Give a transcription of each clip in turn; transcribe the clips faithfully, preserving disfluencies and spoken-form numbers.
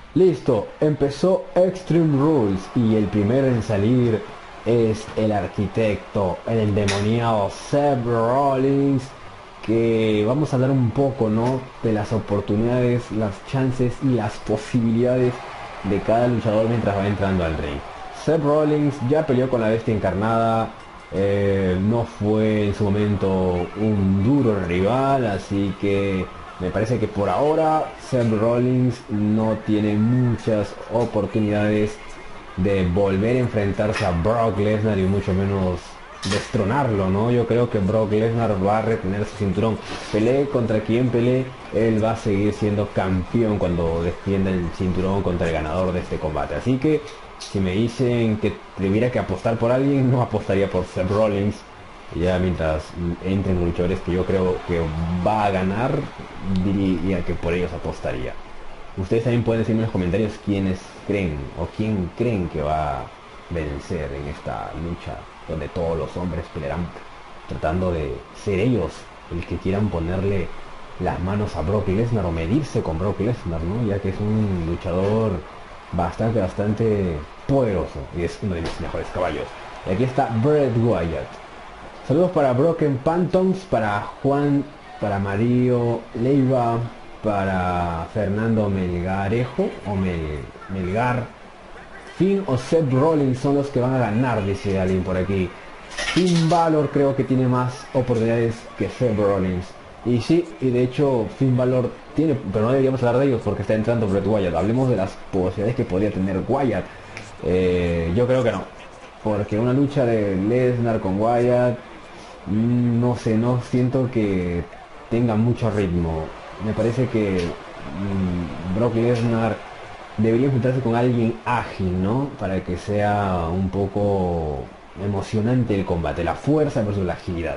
Listo, empezó Extreme Rules y el primero en salir es el arquitecto, el endemoniado Seth Rollins, que vamos a hablar un poco, ¿no? De las oportunidades, las chances y las posibilidades de cada luchador mientras va entrando al ring. Seth Rollins ya peleó con la bestia encarnada, eh, no fue en su momento un duro rival, así que me parece que por ahora Seth Rollins no tiene muchas oportunidades de volver a enfrentarse a Brock Lesnar y mucho menos destronarlo, ¿no? Yo creo que Brock Lesnar va a retener su cinturón. Pelee contra quien pelee, él va a seguir siendo campeón cuando defienda el cinturón contra el ganador de este combate. Así que si me dicen que tuviera que apostar por alguien, no apostaría por Seth Rollins. Ya mientras entren luchadores que yo creo que va a ganar, diría que por ellos apostaría. Ustedes también pueden decirme en los comentarios quiénes creen o quién creen que va a vencer en esta lucha donde todos los hombres pelearán tratando de ser ellos el que quieran ponerle las manos a Brock Lesnar o medirse con Brock Lesnar, ¿no? Ya que es un luchador bastante, bastante poderoso y es uno de mis mejores caballos. Y aquí está Bret Wyatt. Saludos para Broken Phantoms, para Juan, para Mario Leiva, para Fernando Melgarejo o Mel, Melgar. Finn o Seth Rollins son los que van a ganar, dice alguien por aquí. Finn Balor creo que tiene más oportunidades que Seth Rollins. Y sí, y de hecho Finn Balor tiene, pero no deberíamos hablar de ellos porque está entrando Bret Wyatt. Hablemos de las posibilidades que podría tener Wyatt. Eh, yo creo que no. Porque una lucha de Lesnar con Wyatt, no sé, no siento que tenga mucho ritmo. Me parece que mmm, Brock Lesnar debería enfrentarse con alguien ágil, ¿no? Para que sea un poco emocionante el combate, la fuerza versus la agilidad.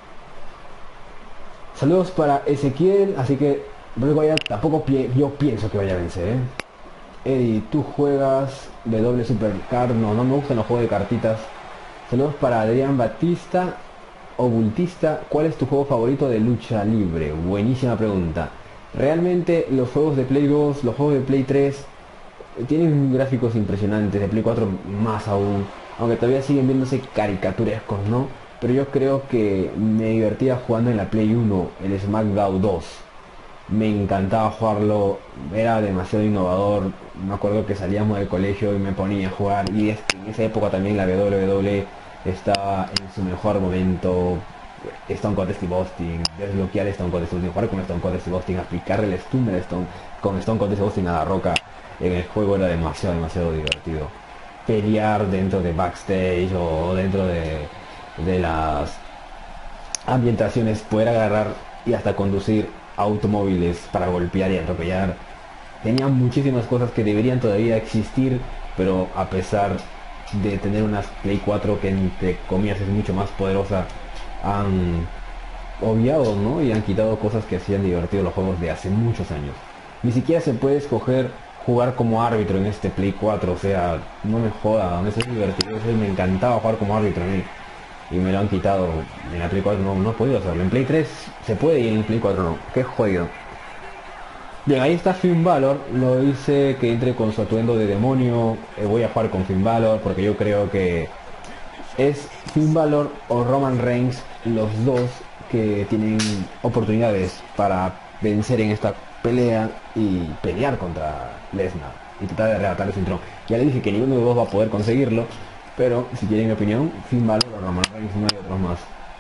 Saludos para Ezequiel, así que Brock Wyatt tampoco pi yo pienso que vaya a vencer, ¿eh? Eddie, tú juegas de doble supercard, no, no me gustan los juegos de cartitas. Saludos para Adrián Batista. Ocultista, ¿cuál es tu juego favorito de lucha libre? Buenísima pregunta. Realmente los juegos de Play dos, los juegos de Play tres tienen gráficos impresionantes, de Play cuatro más aún, aunque todavía siguen viéndose caricaturescos, ¿no? Pero yo creo que me divertía jugando en la Play uno, el SmackDown dos. Me encantaba jugarlo, era demasiado innovador. Me acuerdo que salíamos del colegio y me ponía a jugar, y es, en esa época también la W W E estaba en su mejor momento. Stone Cold Steve Austin, desbloquear Stone Cold Steve Austin, jugar con Stone Cold Steve Austin, aplicarle el stunner Stone, con Stone Cold Steve Austin a la roca en el juego era demasiado, demasiado divertido. Pelear dentro de backstage o dentro de, de las ambientaciones, poder agarrar y hasta conducir automóviles para golpear y atropellar. Tenía muchísimas cosas que deberían todavía existir, pero a pesar de tener unas Play cuatro que entre comillas es mucho más poderosa, han obviado, ¿no? Y han quitado cosas que hacían divertidos los juegos de hace muchos años. Ni siquiera se puede escoger jugar como árbitro en este Play cuatro, o sea, no me joda, eso es divertido, eso me encantaba jugar como árbitro a mí. Y me lo han quitado en la Play cuatro, no, no he podido hacerlo. En Play tres se puede y en Play cuatro no. Qué jodido. Bien, ahí está Finn Balor, lo dice que entre con su atuendo de demonio. Eh, voy a jugar con Finn Balor porque yo creo que es Finn Balor o Roman Reigns los dos que tienen oportunidades para vencer en esta pelea y pelear contra Lesnar y tratar de arrebatarle su cinturón. Ya le dije que ninguno de los dos va a poder conseguirlo, pero si quieren mi opinión, Finn Balor o Roman Reigns, no hay otros más.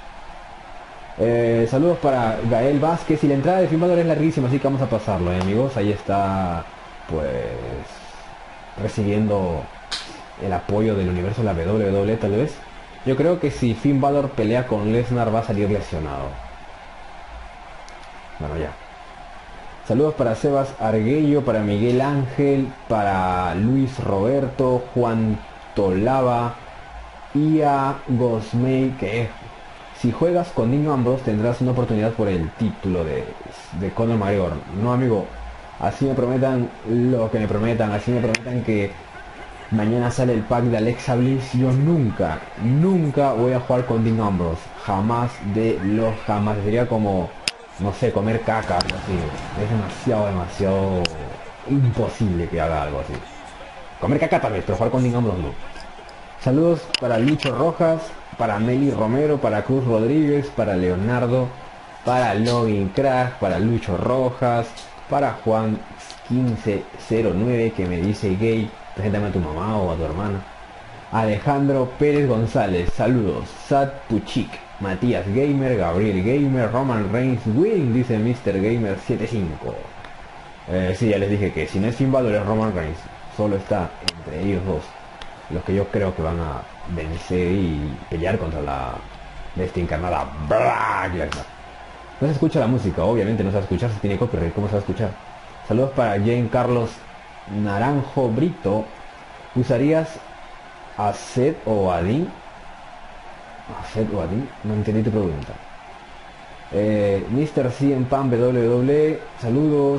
Eh, saludos para Gael Vázquez, y la entrada de Finn Balor es larguísima, así que vamos a pasarlo, ¿eh, amigos? Ahí está, pues, recibiendo el apoyo del universo de la W W E, tal vez. Yo creo que si Finn Balor pelea con Lesnar va a salir lesionado. Bueno, ya. Saludos para Sebas Arguello, para Miguel Ángel, para Luis Roberto, Juan Tolava, Ia Gosmey, que es: si juegas con Dean Ambrose tendrás una oportunidad por el título de, de Conor McGregor. No, amigo, así me prometan lo que me prometan, así me prometan que mañana sale el pack de Alexa Bliss, yo nunca, nunca voy a jugar con Dean Ambrose. Jamás de los jamás. Sería como, no sé, comer caca, algo así. Es demasiado, demasiado imposible que haga algo así. Comer caca tal vez, pero jugar con Dean Ambrose no. Saludos para Lucho Rojas, para Meli Romero, para Cruz Rodríguez, para Leonardo, para Login Crash, para Lucho Rojas, para Juan quince cero nueve que me dice gay, preséntame a tu mamá o a tu hermana. Alejandro Pérez González, saludos. Sat Puchik, Matías Gamer, Gabriel Gamer, Roman Reigns Win, dice mister Gamer setenta y cinco. Eh, sí, ya les dije que si no es Finn Balor es Roman Reigns. Solo está entre ellos dos los que yo creo que van a vencer y pelear contra la bestia encarnada Brock Lesnar. No se escucha la música, obviamente no se va a escuchar, si tiene copyright, ¿cómo se va a escuchar? Saludos para Jane Carlos Naranjo Brito. ¿Usarías a Seth o a Dean? ¿A Seth o a Dean? No entendí tu pregunta. Eh, mister C en Pan W W E, saludos.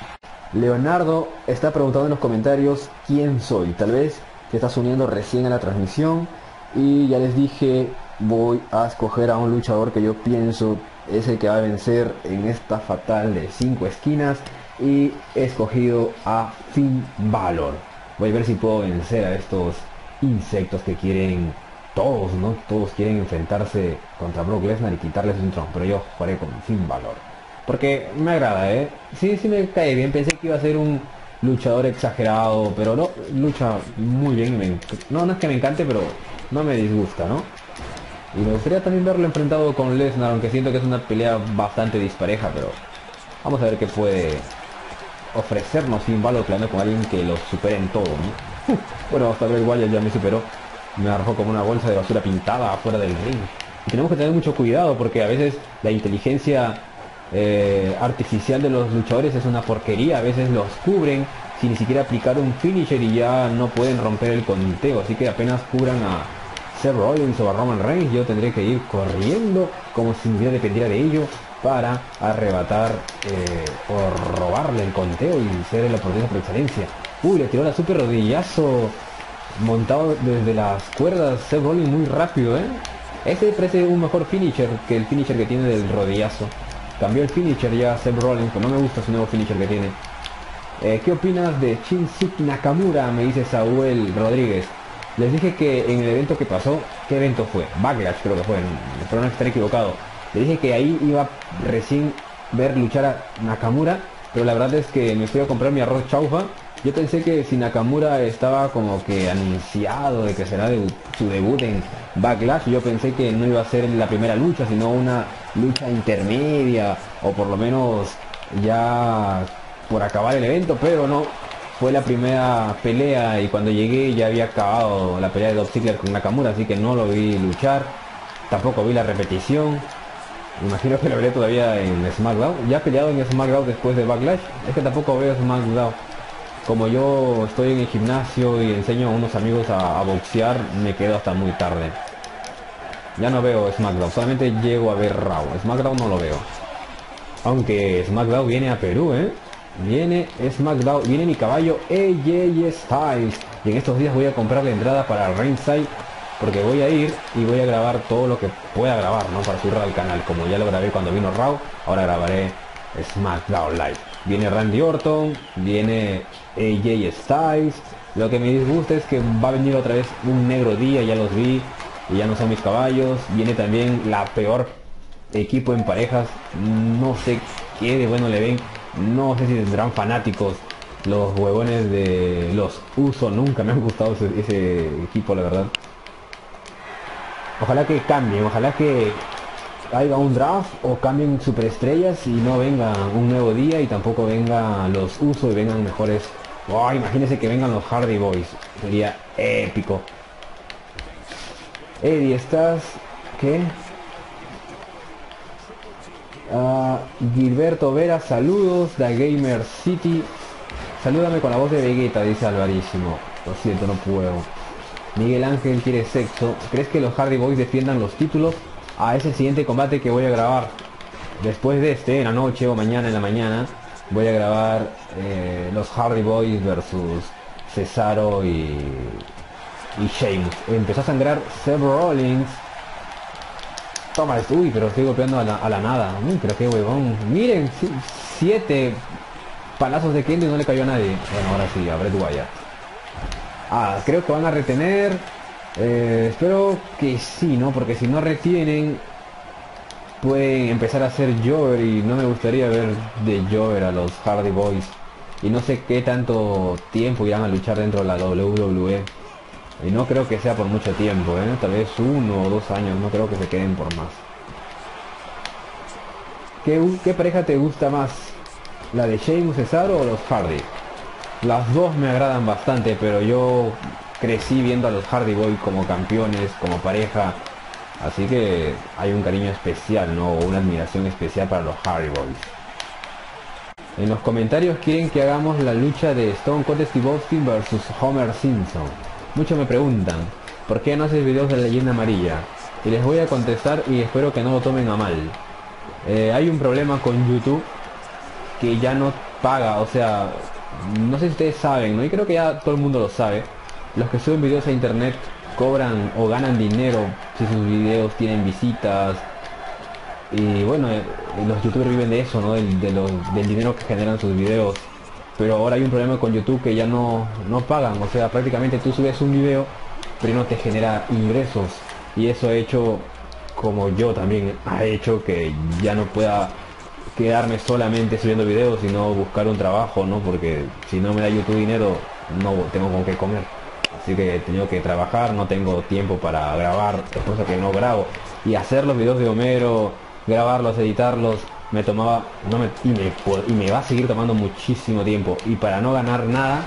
Leonardo está preguntando en los comentarios quién soy. Tal vez te estás uniendo recién a la transmisión y ya les dije, voy a escoger a un luchador que yo pienso es el que va a vencer en esta fatal de cinco esquinas y he escogido a Finn Balor. Voy a ver si puedo vencer a estos insectos que quieren, todos, ¿no? Todos quieren enfrentarse contra Brock Lesnar y quitarles un trono, pero yo jugaré con Finn Balor. Porque me agrada, ¿eh? Sí, sí me cae bien, pensé que iba a ser un luchador exagerado, pero no, lucha muy bien. Me, no, no es que me encante, pero no me disgusta, ¿no? Y me gustaría también verlo enfrentado con Lesnar, aunque siento que es una pelea bastante dispareja, pero vamos a ver qué puede ofrecernos Finn Balor peleando con alguien que lo supere en todo, ¿no? Bueno, hasta Bray Wyatt ya me superó, me arrojó como una bolsa de basura pintada afuera del ring. Y tenemos que tener mucho cuidado porque a veces la inteligencia eh, artificial de los luchadores es una porquería, a veces los cubren sin ni siquiera aplicar un finisher y ya no pueden romper el conteo, así que apenas cubran a Seth Rollins o a Roman Reigns, yo tendré que ir corriendo como si mi vida dependiera de ello para arrebatar eh, o robarle el conteo y ser la oportunidad por excelencia. Uy, le tiró la super rodillazo montado desde las cuerdas Seth Rollins muy rápido, ¿eh? Este parece un mejor finisher que el finisher que tiene del rodillazo. Cambió el finisher ya Seth Rollins, pero no me gusta su nuevo finisher que tiene. Eh, ¿Qué opinas de Shinsuke Nakamura? Me dice Saúl Rodríguez. Les dije que en el evento que pasó, ¿qué evento fue? Backlash creo que fue, pero no estaré equivocado. Les dije que ahí iba recién ver luchar a Nakamura, pero la verdad es que me fui a comprar mi arroz chaufa. Yo pensé que si Nakamura estaba como que anunciado de que será de, su debut en Backlash, yo pensé que no iba a ser la primera lucha, sino una lucha intermedia, o por lo menos ya por acabar el evento, pero no. Fue la primera pelea y cuando llegué ya había acabado la pelea de Dolph Ziggler con Nakamura, así que no lo vi luchar, tampoco vi la repetición. Imagino que lo veré todavía en SmackDown. Ya ha peleado en SmackDown después de Backlash. Es que tampoco veo SmackDown. Como yo estoy en el gimnasio y enseño a unos amigos a, a boxear, me quedo hasta muy tarde. Ya no veo SmackDown, solamente llego a ver Raw. SmackDown no lo veo. Aunque SmackDown viene a Perú, ¿eh? Viene SmackDown, viene mi caballo A J Styles. Y en estos días voy a comprar la entrada para Ringside, porque voy a ir y voy a grabar todo lo que pueda grabar, ¿no? Para subirlo al canal. Como ya lo grabé cuando vino Raw, ahora grabaré SmackDown Live. Viene Randy Orton, viene A J Styles. Lo que me disgusta es que va a venir otra vez un negro día, ya los vi y ya no son mis caballos. Viene también la peor equipo en parejas, no sé qué de bueno le ven, no sé si tendrán fanáticos los huevones de los Uso. Nunca me han gustado ese, ese equipo, la verdad. Ojalá que cambien, ojalá que haya un draft o cambien superestrellas y no venga un nuevo día y tampoco venga los Uso y vengan mejores. Oh, imagínense que vengan los Hardy Boys, sería épico. Eddie, ¿estás qué? Uh, Gilberto Vera, saludos. The Gamer City, salúdame con la voz de Vegeta, dice Alvarísimo. Lo siento, no puedo. Miguel Ángel quiere sexo. ¿Crees que los Hardy Boys defiendan los títulos? A ese siguiente combate que voy a grabar después de este, en la noche o mañana en la mañana, voy a grabar eh, los Hardy Boys versus Cesaro y, y Sheamus. Empezó a sangrar Seth Rollins. Toma esto. Uy, pero estoy golpeando a la, a la nada. Uy, pero qué huevón. Miren, siete palazos de Kendo y no le cayó a nadie. Bueno, ahora sí, a Bret Wyatt. Ah, creo que van a retener. Eh, espero que sí, ¿no? Porque si no retienen, pueden empezar a hacer Jover y no me gustaría ver de Jover a los Hardy Boys. Y no sé qué tanto tiempo irán a luchar dentro de la W W E. Y no creo que sea por mucho tiempo, ¿eh? Tal vez uno o dos años, no creo que se queden por más. ¿Qué, qué pareja te gusta más? ¿La de Sheamus, Cesaro o los Hardy? Las dos me agradan bastante, pero yo crecí viendo a los Hardy Boys como campeones, como pareja. Así que hay un cariño especial, ¿no? Una admiración especial para los Hardy Boys. En los comentarios quieren que hagamos la lucha de Stone Cold Steve Austin versus Homer Simpson. Muchos me preguntan, ¿por qué no haces videos de la leyenda amarilla? Y les voy a contestar y espero que no lo tomen a mal. Eh, hay un problema con YouTube que ya no paga, o sea, no sé si ustedes saben, ¿no? Y creo que ya todo el mundo lo sabe. Los que suben videos a internet cobran o ganan dinero si sus videos tienen visitas. Y bueno, eh, los youtubers viven de eso, ¿no? Del, de los, del dinero que generan sus videos. Pero ahora hay un problema con YouTube que ya no, no pagan. O sea, prácticamente tú subes un video, pero no te genera ingresos. Y eso ha hecho, como yo también, ha hecho que ya no pueda quedarme solamente subiendo videos, sino buscar un trabajo, ¿no? Porque si no me da YouTube dinero, no tengo con qué comer. Así que he tenido que trabajar, no tengo tiempo para grabar, es cosa que no grabo. Y hacer los videos de Homero, grabarlos, editarlos, me tomaba, no me, y, me, y me va a seguir tomando muchísimo tiempo. Y para no ganar nada,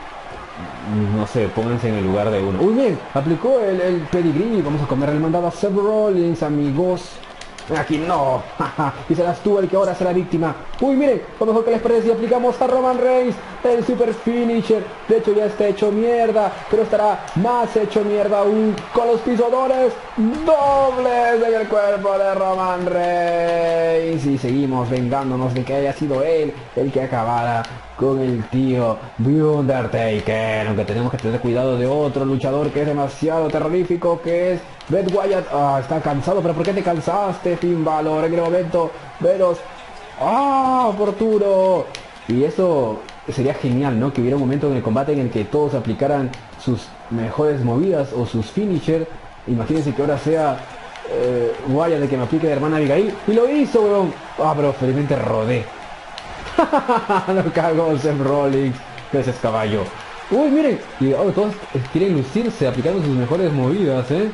no sé, pónganse en el lugar de uno. Uy, bien, aplicó el, el pedigrí, vamos a comer el mandado a Seth Rollins, amigos. Aquí no, y serás tú el que ahora será víctima. Uy, miren, lo mejor que les parece si aplicamos a Roman Reigns, el super finisher. De hecho ya está hecho mierda, pero estará más hecho mierda aún con los pisotones dobles en el cuerpo de Roman Reigns. Y seguimos vengándonos de que haya sido él el que acabara con el tío The Undertaker. Aunque tenemos que tener cuidado de otro luchador que es demasiado terrorífico, que es Bret Wyatt. Ah, está cansado, pero ¿por qué te cansaste, Finn Balor? En el momento menos ah, oportuno. Y eso sería genial, ¿no? Que hubiera un momento en el combate en el que todos aplicaran sus mejores movidas o sus finisher. Imagínense que ahora sea eh, Wyatt el que me aplique de hermana Abigail. Y lo hizo, weón. Ah, pero felizmente rodé. No cagó Seth Rollins. Ese es caballo. Uy, miren. Y oh, todos quieren lucirse aplicando sus mejores movidas, ¿eh?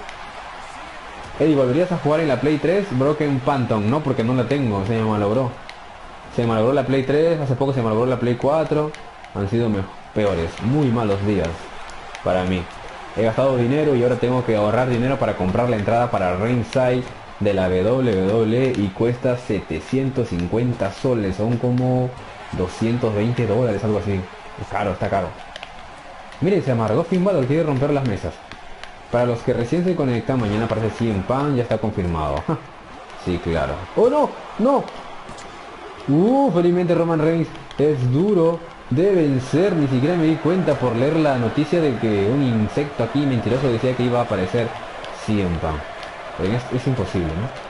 Eddie, ¿volverías a jugar en la Play tres? Broken Phantom, no, porque no la tengo, se me malogró. Se me malogró la Play tres, hace poco se me malogró la Play cuatro. Han sido peores, muy malos días para mí. He gastado dinero y ahora tengo que ahorrar dinero para comprar la entrada para Ringside de la W W E y cuesta setecientos cincuenta soles, son como doscientos veinte dólares, algo así. Es caro, está caro. Miren, se amargó Finn Balor, quiere romper las mesas. Para los que recién se conectan, mañana aparece C M Punk, ya está confirmado. Sí, claro. ¡Oh, no! ¡No! Uh, felizmente Roman Reigns es duro de vencer. Ni siquiera me di cuenta por leer la noticia de que un insecto aquí mentiroso decía que iba a aparecer C M Punk. Pero es, es imposible,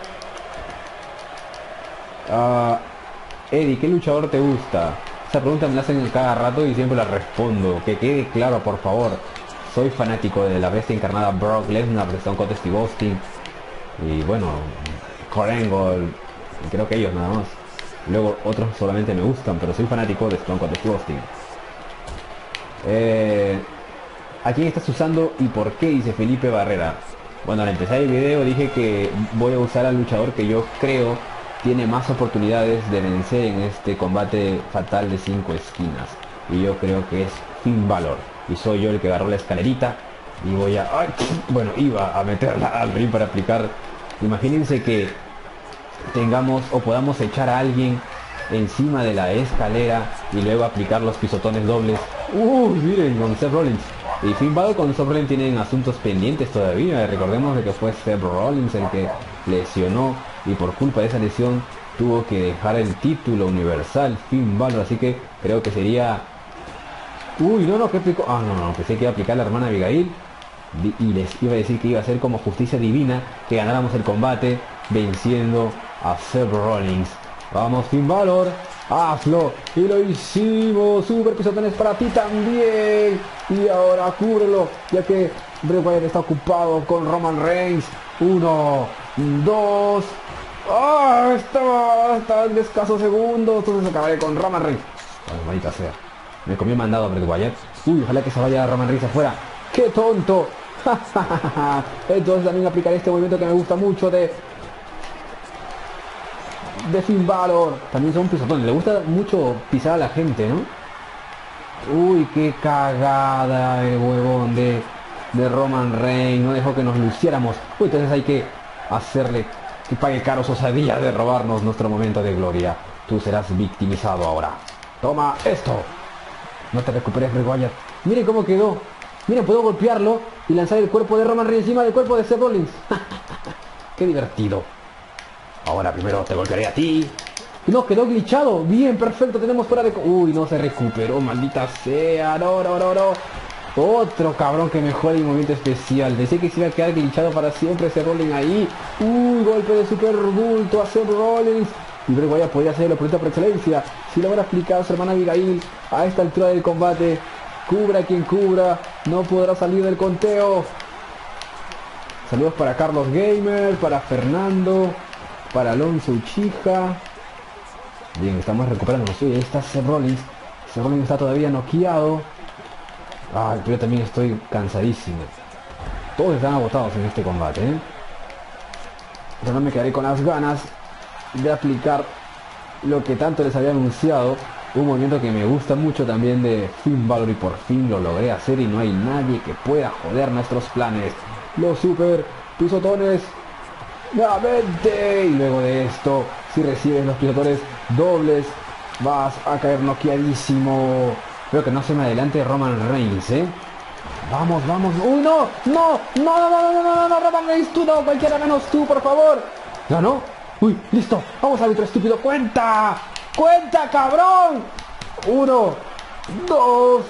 ¿no? Uh, Eddie, ¿qué luchador te gusta? Esa pregunta me la hacen cada rato y siempre la respondo. Que quede claro, por favor. Soy fanático de la bestia encarnada Brock Lesnar, de Stone Cold Steve Austin. Y bueno, Kurt Angle, creo que ellos nada más. Luego otros solamente me gustan, pero soy fanático de Stone Cold Steve Austin. Eh, ¿A quién estás usando y por qué? Dice Felipe Barrera. Bueno, al empezar el video dije que voy a usar al luchador que yo creo tiene más oportunidades de vencer en este combate fatal de cinco esquinas. Y yo creo que es Finn Balor. Y soy yo el que agarró la escalerita y voy a... ¡Ay! Bueno, iba a meterla al ring para aplicar. Imagínense que tengamos o podamos echar a alguien encima de la escalera y luego aplicar los pisotones dobles. ¡Uy! Miren, con Seth Rollins. Y Finn Balor con Seth Rollins tienen asuntos pendientes todavía. Recordemos de que fue Seth Rollins el que lesionó y por culpa de esa lesión tuvo que dejar el título universal Finn Balor. Así que creo que sería... Uy, no, no, ¿qué aplicó? Ah, no, no, pensé que iba a aplicar la hermana Abigail. Y les iba a decir que iba a ser como justicia divina, que ganáramos el combate venciendo a Seth Rollins. Vamos, Finn Balor. Hazlo. Y lo hicimos. Super pisotones para ti también. Y ahora cúbrelo, ya que Bray Wyatt está ocupado con Roman Reigns. Uno, dos. ¡Ah! Estaba, estaba en escasos segundos. Entonces acabaré con Roman Reigns. Ay, maldita sea. Me comió mandado a Bray Wyatt. Uy, ojalá que se vaya Roman Reigns afuera. ¡Qué tonto! Entonces también aplicaré este movimiento que me gusta mucho de... de Finn Balor. También son pisotones. Le gusta mucho pisar a la gente, ¿no? Uy, qué cagada el huevón de, de Roman Reigns. No dejó que nos luciéramos. Uy, entonces hay que hacerle que pague caro su osadía de robarnos nuestro momento de gloria. Tú serás victimizado ahora. Toma esto. No te recuperes, Bray Wyatt. Miren cómo quedó. Miren, puedo golpearlo y lanzar el cuerpo de Roman Reigns encima del cuerpo de Seth Rollins. Qué divertido. Ahora primero te golpearé a ti. No, quedó glitchado. Bien, perfecto. Tenemos fuera de... Uy, no se recuperó. Maldita sea. No, no, no, no. Otro cabrón que mejora el movimiento especial. Decía que se iba a quedar glitchado para siempre Seth Rollins ahí. Uy, golpe de super bulto a Seth Rollins. Y Bray Wyatt podría ser el oponente por excelencia si logra aplicar a su hermana Abigail a esta altura del combate. Cubra quien cubra, no podrá salir del conteo. Saludos para Carlos Gamer, para Fernando, para Alonso Uchiha. Bien, estamos recuperando. Sí, ahí está Seth Rollins. Seth Rollins está todavía noqueado. Ah, yo también estoy cansadísimo. Todos están agotados en este combate, ¿eh? Pero no me quedaré con las ganas de aplicar lo que tanto les había anunciado. Un movimiento que me gusta mucho también de Finn Balor y por fin lo logré hacer y no hay nadie que pueda joder nuestros planes. Los super pisotones nuevamente. Y luego de esto, si recibes los pisotones dobles, vas a caer noqueadísimo. Espero que no se me adelante Roman Reigns, ¿eh? Vamos, vamos. ¡Uy, no! ¡No! ¡No, no, no, no, no, no, no! ¡Roman Reigns, tú no! ¡Cualquiera menos tú, por favor! ¿Ganó? ¡Uy, listo! ¡Vamos, árbitro estúpido! ¡Cuenta! ¡Cuenta, cabrón! Uno, dos.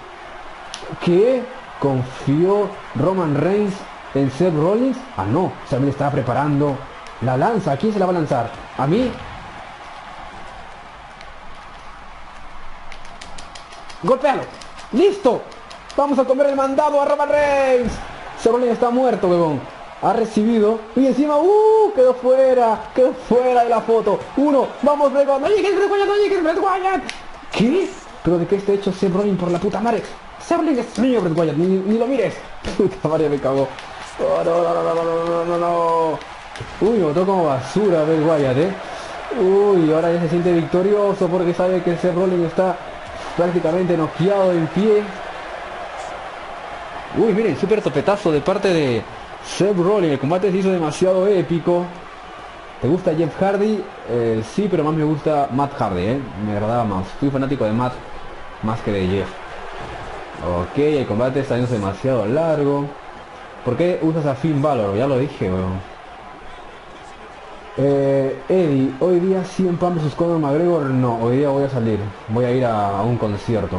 ¿Qué? ¿Confió Roman Reigns en Seth Rollins? Ah, no. También estaba preparando la lanza. ¿A quién se la va a lanzar? ¿A mí? ¡Golpealo! ¡Listo! Vamos a comer el mandado a Roman Reigns. Seth Rollins está muerto, huevón. Ha recibido y encima ¡uh! Quedó fuera, quedó fuera de la foto. Uno, vamos, Bray Wyatt. No llegues, Bray Wyatt, no llegues, Bray Wyatt. ¿Qué? ¿Pero de qué está hecho Seth Rollins por la puta madre? Seth Rollins es mío, Bray Wyatt, ni, ni lo mires. Puta madre, me cagó. Oh, no, no, no, no, no, no, no, no. Uy, me botó como basura Bray Wyatt, eh. Uy, ahora ya se siente victorioso porque sabe que Seth Rollins está prácticamente noqueado en pie. Uy, miren, súper topetazo de parte de Seth Rollins. El combate se hizo demasiado épico. ¿Te gusta Jeff Hardy? Eh, sí, pero más me gusta Matt Hardy, ¿eh? Me agradaba más. Fui fanático de Matt más que de Jeff. Ok, el combate está yendo demasiado largo. ¿Por qué usas a Finn Balor? Ya lo dije, weón. Eh, Eddie, hoy día cien en Pam versus Conor McGregor. No, hoy día voy a salir. Voy a ir a, a un concierto.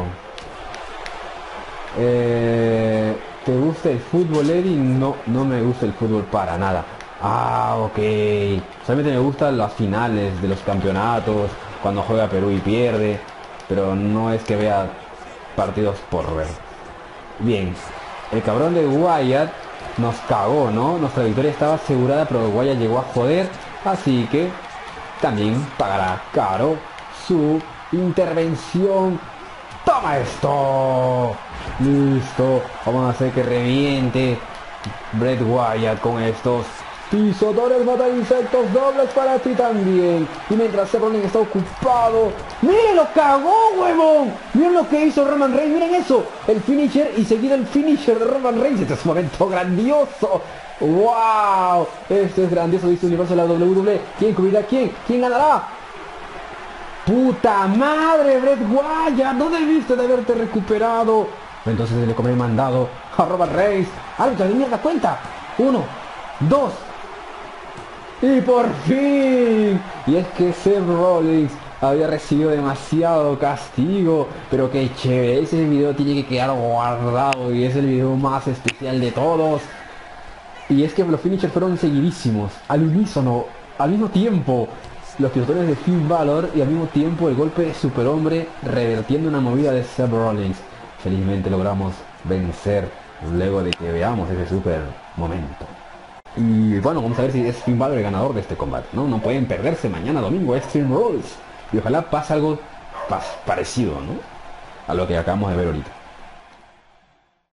Eh, ¿Te gusta el fútbol, Eddie? No, no me gusta el fútbol para nada. Ah, ok. Solamente me gustan las finales de los campeonatos, cuando juega Perú y pierde, pero no es que vea partidos por ver. Bien, el cabrón de Wyatt nos cagó, ¿no? Nuestra victoria estaba asegurada, pero Wyatt llegó a joder, así que también pagará caro su intervención. ¡Toma esto! Listo, vamos a hacer que reviente Bray Wyatt con estos pisotones mata insectos dobles para ti también. Y mientras Seth Rollins está ocupado, ¡miren, lo cagó, huevón! Miren lo que hizo Roman Reigns, miren eso, el finisher y seguido el finisher de Roman Reigns. Este es un momento grandioso. ¡Wow! Esto es grandioso, dice el universo de la doble u doble e. ¿Quién cubrirá a quién? ¿Quién ganará? ¡Puta madre, Bray Wyatt! No debiste de haberte recuperado. Entonces le comeré mandado a Roman Reigns. ¡Árbitro de mierda, cuenta! Uno, dos. Y por fin. Y es que Seth Rollins había recibido demasiado castigo. Pero qué chévere. Ese video tiene que quedar guardado. Y es el video más especial de todos. Y es que los finishers fueron seguidísimos. Al unísono. Al mismo tiempo. los pisotones de Finn Balor y al mismo tiempo el golpe de superhombre revertiendo una movida de Seth Rollins. Felizmente logramos vencer luego de que veamos ese super momento. Y bueno, vamos a ver si es Finn Balor el ganador de este combate, ¿no? No pueden perderse mañana domingo Extreme Rules. Y ojalá pase algo parecido, ¿no? A lo que acabamos de ver ahorita.